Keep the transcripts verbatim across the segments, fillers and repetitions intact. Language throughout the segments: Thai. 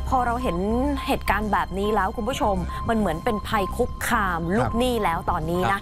พอเราเห็นเหตุการณ์แบบนี้แล้วคุณผู้ชมมันเหมือนเป็นภัยคุกคามลูกหนี้แล้วตอนนี้นะ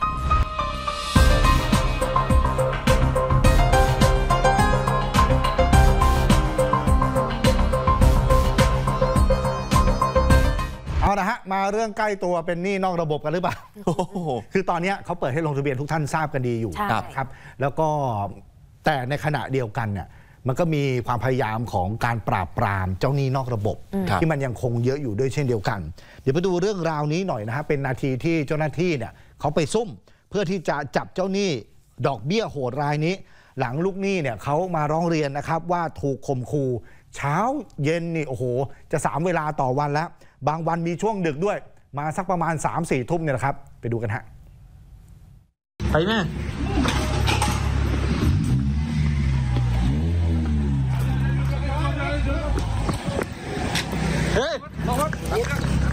เอาละฮะมาเรื่องใกล้ตัวเป็นหนี้นอกระบบกันหรือเปล่า คือตอนนี้เขาเปิดให้ลงทะเบียนทุกท่านทราบกันดีอยู่ครับแล้วก็แต่ในขณะเดียวกันเนี่ยมันก็มีความพยายามของการปราบปรามเจ้าหนี้นอกระบบที่มันยังคงเยอะอยู่ด้วยเช่นเดียวกันเดี๋ยวไปดูเรื่องราวนี้หน่อยนะฮะเป็นนาทีที่เจ้าหน้าที่เนี่ยเขาไปซุ่มเพื่อที่จะจับเจ้าหนี้ดอกเบี้ยโหดรายนี้หลังลูกหนี้เนี่ยเขามาร้องเรียนนะครับว่าถูกข่มขู่เช้าเย็นนี่โอ้โหจะสามเวลาต่อวันแล้วบางวันมีช่วงดึกด้วยมาสักประมาณ สามสี่ ทุ่มเนี่ยแหละครับไปดูกันฮะไปแม่เฮ้ยลงรถหนี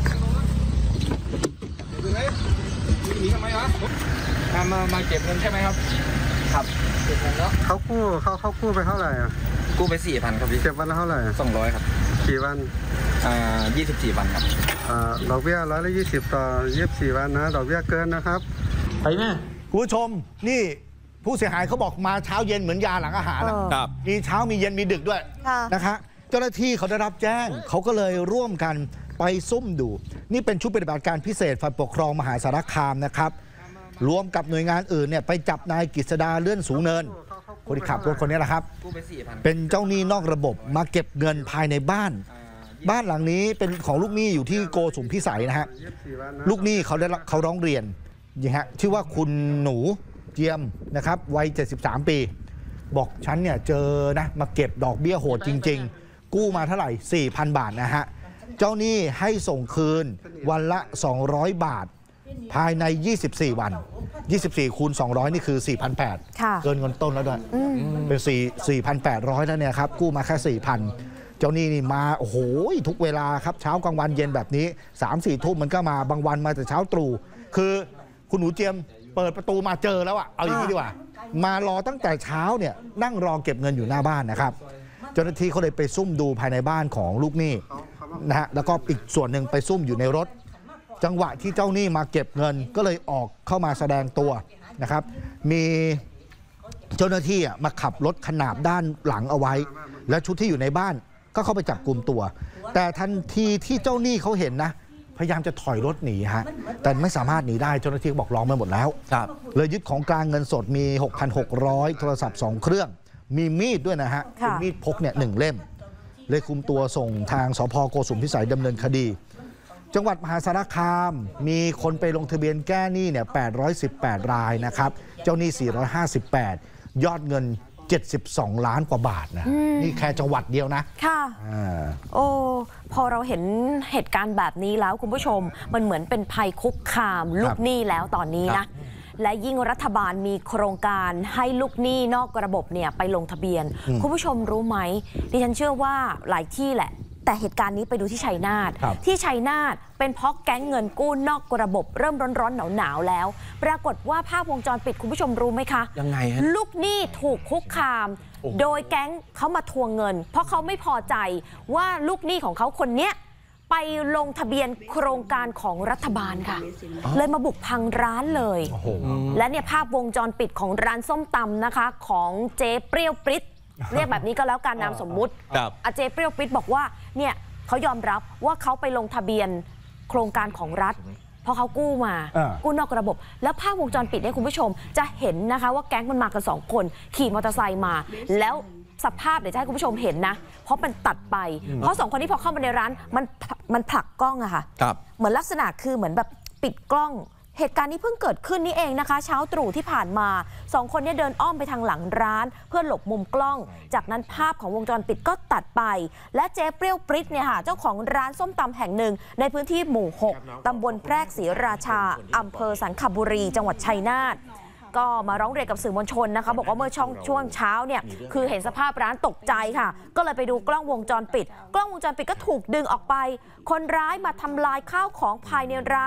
ทำไมวะมามาเก็บเงินใช่ไหมครับครับเก็บเงินแล้วเขากู้เขาเขากู้ไปเท่าไหร่อ่ะกู้ไปสี่พันครับพี่เก็บวันละเท่าไหร่สองร้อยครับกี่วันอ่ายี่สิบสี่วันครับอ่าดอกเบี้ยร้อยละยี่สิบต่อยี่สิบสี่วันนะดอกเบี้ยเกินนะครับไปแม่คุณผู้ชมนี่ผู้เสียหายเขาบอกมาเช้าเย็นเหมือนยาหลังอาหารนะครับมีเช้ามีเย็นมีดึกด้วยนะคะเจ้าหน้าที่เขาได้รับแจ้งเขาก็เลยร่วมกันไปซุ่มดูนี่เป็นชุดปฏิบัติการพิเศษฝ่ายปกครองมหาสารคามนะครับรวมกับหน่วยงานอื่นเนี่ยไปจับนายกฤษดาเลื่อนสูงเนินคนที่ขับรถคนนี้แหละครับเป็นเจ้าหนี้นอกระบบมาเก็บเงินภายในบ้านบ้านหลังนี้เป็นของลูกหนี้อยู่ที่โกสุมพิสัยนะฮะลูกหนี้เขาได้เขาร้องเรียนอย่างฮะชื่อว่าคุณหนูเจียมนะครับวัยเจ็ดสิบสามปีบอกฉันเนี่ยเจอนะมาเก็บดอกเบี้ยโหดจริงๆกู้มาเท่าไหร่ สี่พัน บาทนะฮะเจ้าหนี้ให้ส่งคืนวันละสองร้อยบาทภายในยี่สิบสี่วันยี่สิบสี่คูณสองร้อยนี่คือ สี่พันแปดร้อย เกินเงินต้นแล้วด้วยเป็นสี่พันแปดร้อยแล้วเนี่ยครับกู้มาแค่ สี่พัน เจ้าหนี้นี่มาโอ้โหทุกเวลาครับเช้ากลางวันเย็นแบบนี้ สามสี่ ทุ่มมันก็มาบางวันมาแต่เช้าตรู่คือคุณหนูเจียมเปิดประตูมาเจอแล้วอะเอาอย่างนี้ดีกว่ามารอตั้งแต่เช้าเนี่ยนั่งรอเก็บเงินอยู่หน้าบ้านนะครับเจ้าหน้าที่เขาเลยไปซุ่มดูภายในบ้านของลูกหนี้นะฮะแล้วก็อีกส่วนหนึ่งไปซุ่มอยู่ในรถจังหวะที่เจ้าหนี้มาเก็บเงินก็เลยออกเข้ามาแสดงตัวนะครับมีเจ้าหน้าที่มาขับรถขนาบด้านหลังเอาไว้และชุดที่อยู่ในบ้านก็เข้าไปจับกุมตัวแต่ทันทีที่เจ้าหนี้เขาเห็นนะพยายามจะถอยรถหนีฮะแต่ไม่สามารถหนีได้เจ้าหน้าที่บอกล้อมไปหมดแล้วเลยยึดของกลางเงินสดมี หกพันหกร้อย โทรศัพท์สองเครื่องมีมีดด้วยนะฮะเป็นมีดพกเนี่ยหนึ่งเล่มเลยคุมตัวส่งทางสภ.โกสุมพิสัยดำเนินคดีจังหวัดมหาสารคามมีคนไปลงทะเบียนแก้หนี้เนี่ยแปดร้อยสิบแปดรายนะครับเจ้าหนี้สี่ร้อยห้าสิบแปดยอดเงินเจ็ดสิบสองล้านกว่าบาทนะนี่แค่จังหวัดเดียวนะค่ะโอ้พอเราเห็นเหตุการณ์แบบนี้แล้วคุณผู้ชมมันเหมือนเป็นภัยคุกคามลูกหนี้แล้วตอนนี้นะและยิ่งรัฐบาลมีโครงการให้ลูกหนี้นอกระบบเนี่ยไปลงทะเบียนคุณผู้ชมรู้ไหมดิฉันเชื่อว่าหลายที่แหละแต่เหตุการณ์นี้ไปดูที่ชัยนาทที่ชัยนาทเป็นเพราะแก๊งเงินกู้นอกระบบเริ่มร้อนๆหนาวๆแล้วปรากฏว่าภาพวงจรปิดคุณผู้ชมรู้ไหมคะยังไงฮะลูกหนี้ถูกคุกคามโดยแก๊งเขามาทวงเงินเพราะเขาไม่พอใจว่าลูกหนี้ของเขาคนเนี้ยไปลงทะเบียนโครงการของรัฐบาลค่ะเลยมาบุกพังร้านเลยและเนี่ยภาพวงจรปิดของร้านส้มตำนะคะของเจ๊เปรี้ยวปริ๊ดเรียกแบบนี้ก็แล้วการนามสมมุติอาเจเปรี้ยวปิดบอกว่าเนี่ยเขายอมรับว่าเขาไปลงทะเบียนโครงการของรัฐเพราะเขากู้มากู้นอกระบบแล้วภาพวงจรปิดเนี่ยคุณผู้ชมจะเห็นนะคะว่าแก๊งมันมากันสองคนขี่มอเตอร์ไซค์มาแล้วสภาพเดี๋ยวจะให้คุณผู้ชมเห็นนะเพราะมันตัดไปเพราะสองคนนี้พอเข้ามาในร้านมันมันผลักกล้องอะค่ะเหมือนลักษณะคือเหมือนแบบปิดกล้องเหตุการณ์นี้เพิ่งเกิดขึ้นนี่เองนะคะเช้าตรู่ที่ผ่านมาสองคนนี้เดินอ้อมไปทางหลังร้านเพื่อหลบมุมกล้องจากนั้นภาพของวงจรปิดก็ตัดไปและเจ๊เปรี้ยวปริ๊ดเนี่ยค่ะเจ้าของร้านส้มตำแห่งหนึ่งในพื้นที่หมู่หกตำบลแพรกศรีราชาอำเภอสันขบุรีจังหวัดชัยนาทก็มาร้องเรียนกับสื่อมวลชนนะคะบอกว่าเมื่อช่วงช่วงเช้าเนี่ยคือเห็นสภาพร้านตกใจค่ะก็เลยไปดูกล้องวงจรปิดกล้องวงจรปิดก็ถูกดึงออกไปคนร้ายมาทำลายข้าวของภายในร้าน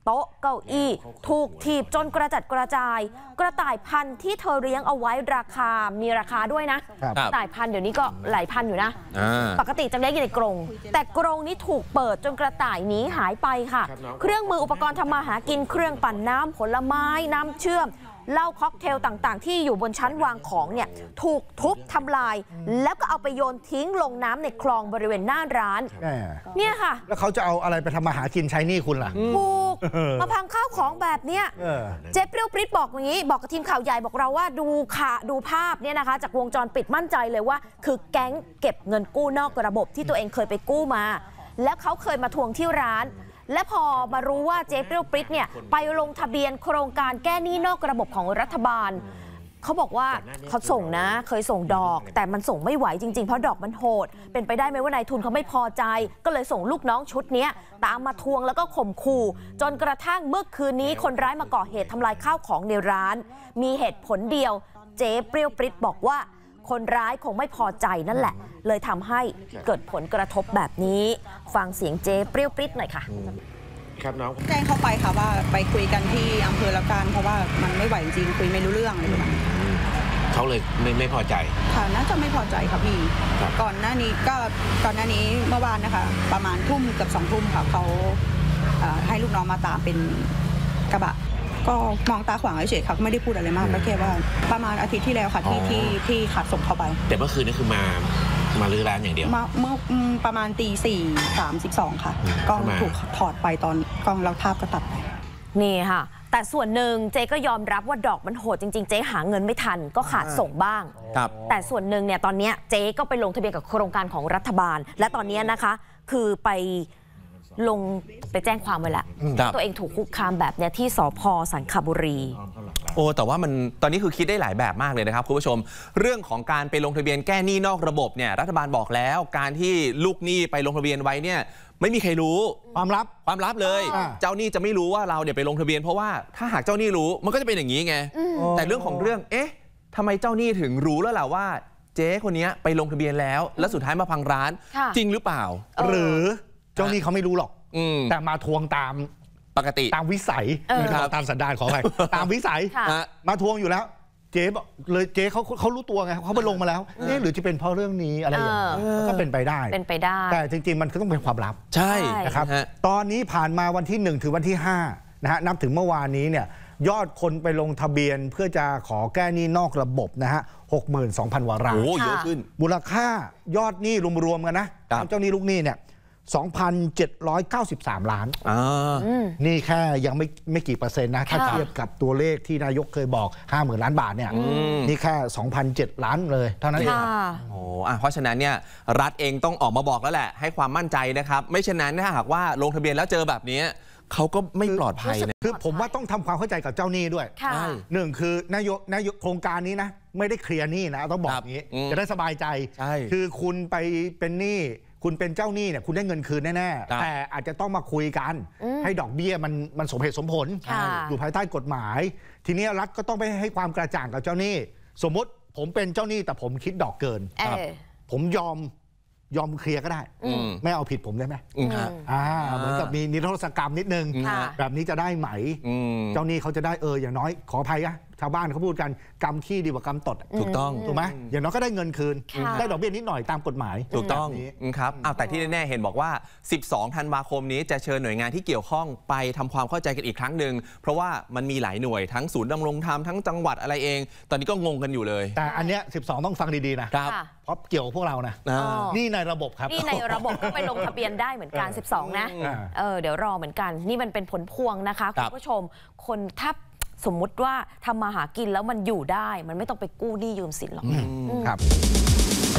โต๊ะเก้าอี้ถูกถีบจนกระจัดกระจายกระต่ายพันธุ์ที่เธอเลี้ยงเอาไว้ราคามีราคาด้วยนะกระต่ายพันธุ์เดี๋ยวนี้ก็หลายพันอยู่นะปกติจะเลี้ยงอยู่ในกรงแต่กรงนี้ถูกเปิดจนกระต่ายหนีหายไปค่ะเครื่องมืออุปกรณ์ทำมาหากินเครื่องปั่นน้ำผลไม้น้ำเชื่อมเหล้าค็อกเทลต่างๆที่อยู่บนชั้นวางของเนี่ยถูกทุบทำลายแล้วก็เอาไปโยนทิ้งลงน้ำในคลองบริเวณหน้าร้านเนี่ยค่ะแล้วเขาจะเอาอะไรไปทำมาหากินใช้หนี้คุณล่ะถูกมาพังข้าวของแบบเนี้ยเจ๊เปรี้ยวปริ๊ดบอกอย่างนี้บอกกับทีมข่าวใหญ่บอกเราว่าดูค่ะดูภาพเนี่ยนะคะจากวงจรปิดมั่นใจเลยว่าคือแก๊งเก็บเงินกู้นอกระบบที่ตัวเองเคยไปกู้มาแล้วเขาเคยมาทวงที่ร้านและพอมารู้ว่าเจ๊เปรี้ยวปริ๊ดเนี่ยไปลงทะเบียนโครงการแก้หนี้นอกระบบของรัฐบาลเขาบอกว่าเขาส่งนะเคยส่งดอกแต่มันส่งไม่ไหวจริงๆเพราะดอกมันโหดเป็นไปได้ไหมว่านายทุนเขาไม่พอใจก็เลยส่งลูกน้องชุดนี้ตามมาทวงแล้วก็ข่มขู่จนกระทั่งเมื่อคืนนี้คนร้ายมาก่อเหตุทำลายข้าวของในร้านมีเหตุผลเดียวเจ๊เปรี้ยวปริ๊ดบอกว่าคนร้ายคงไม่พอใจนั่นแหละเลยทำให้เกิดผลกระทบแบบนี้ฟังเสียงเจ๊เปรี้ยวปริ๊ดหน่อยค่ะครับน้องแจ้งเข้าไปค่ะว่าไปคุยกันที่อำเภอละกันเพราะว่ามันไม่ไหวจริงคุยไม่รู้เรื่องอะไรประมาณนี้เขาเลยไม่ไม่พอใจค่ะน่าจะไม่พอใจค่ะพี่ก่อนหน้านี้ก็ก่อนหน้านี้เมื่อวานนะคะประมาณทุ่มเกือบสองทุ่มค่ะเขาให้ลูกน้องมาตามเป็นกระบะก็มองตาขวางเฉยๆค่ะไม่ได้พูดอะไรมากก็แค่ว่าประมาณอาทิตย์ที่แล้วค่ะที่ที่ที่ขัดส่งเข้าไปแต่เมื่อคืนนี่คือมามาลื้อร้านอย่างเดียวมาเมื่อประมาณตีสี่สามสิบสองค่ะกล้องถูกถอดไปตอนกล้องเราภาพก็ตัดไปนี่ค่ะแต่ส่วนหนึ่งเจ๊ก็ยอมรับว่าดอกมันโหดจริงๆเจ๊หาเงินไม่ทันก็ขาดส่งบ้างแต่ส่วนหนึ่งเนี่ยตอนนี้เจ๊ก็ไปลงทะเบียนกับโครงการของรัฐบาลและตอนนี้นะคะคือไปลงไปแจ้งความไว้แล้วตัวเองถูกคุกคามแบบเนี้ยที่สภ.สันขบุรีโอ้แต่ว่ามันตอนนี้คือคิดได้หลายแบบมากเลยนะครับคุณผู้ชมเรื่องของการไปลงทะเบียนแก้หนี้นอกระบบเนี่ยรัฐบาลบอกแล้วการที่ลูกหนี้ไปลงทะเบียนไว้เนี่ยไม่มีใครรู้ความลับความลับเลยเจ้าหนี้จะไม่รู้ว่าเราเนี่ยไปลงทะเบียนเพราะว่าถ้าหากเจ้าหนี้รู้มันก็จะเป็นอย่างนี้ไงแต่เรื่องของเรื่องเอ๊ะทำไมเจ้าหนี้ถึงรู้แล้วล่ะว่าเจ๊คนนี้ไปลงทะเบียนแล้วแล้วสุดท้ายมาพังร้านจริงหรือเปล่าหรือเจ้าหนี้เขาไม่รู้หรอกแต่มาทวงตามปกติตามวิสัยตามสันดานขอไปตามวิสัยมาทวงอยู่แล้วเจ๊บอกเลยเจ๊เขาเขารู้ตัวไงเขาไปลงมาแล้วเอ๊ะหรือจะเป็นเพราะเรื่องนี้อะไรอย่างเงี้ยก็เป็นไปได้เป็นไปได้แต่จริงๆมันก็ต้องเป็นความลับใช่นะครับตอนนี้ผ่านมาวันที่หนึ่งถึงวันที่ห้านะฮะนับถึงเมื่อวานนี้เนี่ยยอดคนไปลงทะเบียนเพื่อจะขอแก้หนี้นอกระบบนะฮะหกหมื่นสองพัน กว่ารายโอ้เยอะขึ้นมูลค่ายอดหนี้รวมๆกันนะเจ้าหนี้ลูกหนี้เนี่ยสองพันเจ็ดร้อยเก้าสิบสาม ล้านนี่แค่ยังไม่ไม่กี่เปอร์เซ็นต์นะถ้าเทียบกับตัวเลขที่นายกเคยบอก ห้าหมื่น ล้านบาทเนี่ยนี่แค่ สองพันเจ็ด ล้านเลยเท่านั้นเองโอ้เพราะฉะนั้นเนี่ยรัฐเองต้องออกมาบอกแล้วแหละให้ความมั่นใจนะครับไม่เช่นนั้นถ้าหากว่าลงทะเบียนแล้วเจอแบบนี้เขาก็ไม่ปลอดภัยนะคือผมว่าต้องทำความเข้าใจกับเจ้าหนี้ด้วยหนึ่งคือนายกนายกโครงการนี้นะไม่ได้เคลียร์หนี้นะต้องบอกอย่างนี้จะได้สบายใจคือคุณไปเป็นหนี้คุณเป็นเจ้าหนี้เนี่ยคุณได้เงินคืนแน่ๆแต่อาจจะต้องมาคุยกันให้ดอกเบี้ยมันมันสมเหตุสมผลอยู่ภายใต้กฎหมายทีนี้รัฐก็ต้องไปให้ความกระจ่างกับเจ้าหนี้สมมติผมเป็นเจ้าหนี้แต่ผมคิดดอกเกินผมยอมยอมเคลียร์ก็ได้ไม่เอาผิดผมได้ไหมอ่าเหมือนกับมีนิรโทษกรรมนิดนึงแบบนี้จะได้ไหมเจ้าหนี้เขาจะได้เอออย่างน้อยขออภัยนะชาวบ้านเขาพูดกันกรรมขี้ดีกว่ากรรมตดถูกต้องถูกไหมอย่างน้อยก็ได้เงินคืนได้ดอกเบี้ยนิดหน่อยตามกฎหมายถูกต้องครับเอาแต่ที่แน่ๆเห็นบอกว่าสิบสองธันวาคมนี้จะเชิญหน่วยงานที่เกี่ยวข้องไปทำความเข้าใจกันอีกครั้งหนึ่งเพราะว่ามันมีหลายหน่วยทั้งศูนย์ดำรงธรรมทั้งจังหวัดอะไรเองตอนนี้ก็งงกันอยู่เลยแต่อันเนี้ยสิบสองต้องฟังดีๆนะครับเพราะเกี่ยวกับพวกเรานะนี่ในระบบครับนี่ในระบบก็ไปลงทะเบียนได้เหมือนกันสิบสองนะเออเดี๋ยวรอเหมือนกันนี่มันเป็นผลพวงนะคะคุณผู้ชมคนถ้าสมมุติว่าทำมาหากินแล้วมันอยู่ได้มันไม่ต้องไปกู้หนี้ยืมสินหรอกครับ